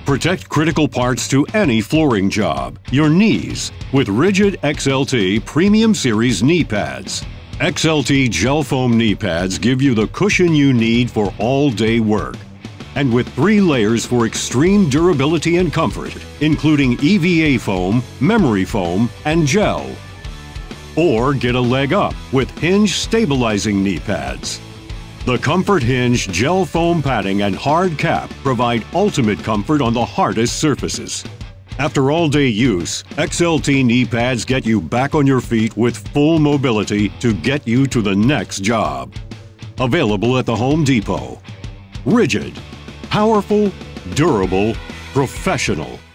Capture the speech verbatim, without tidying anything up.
Protect critical parts to any flooring job, your knees, with RIDGID X L T Premium Series Knee Pads. X L T Gel Foam Knee Pads give you the cushion you need for all-day work. And with three layers for extreme durability and comfort, including E V A foam, memory foam, and gel. Or get a leg up with hinge stabilizing knee pads. The Comfort Hinge gel foam padding and hard cap provide ultimate comfort on the hardest surfaces. After all-day use, X L T knee pads get you back on your feet with full mobility to get you to the next job. Available at the Home Depot. RIDGID. Powerful, durable, professional.